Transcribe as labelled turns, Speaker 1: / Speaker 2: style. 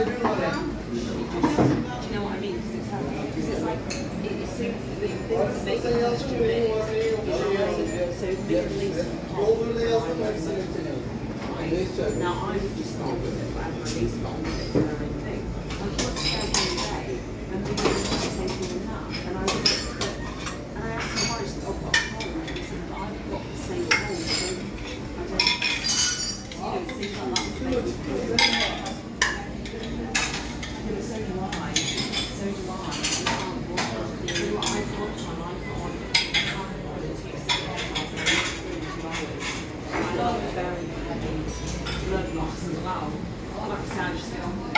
Speaker 1: you know what I mean? Because it's like, it seems that the things that make it hard to admit is so Middle Eastern pop. Now I would just gone with it, but my niece got on with it for her own thing. I can't stay one day and we didn't take enough. And I asked my wife, she said, I've got a cold. And I said, but I've got the same cold, so I don't, it seems like that would make me feel so do I. So do I. So I've got time, I put on it takes 2 hours. I love very heavy blood loss as well. Like I said, I just get on with it.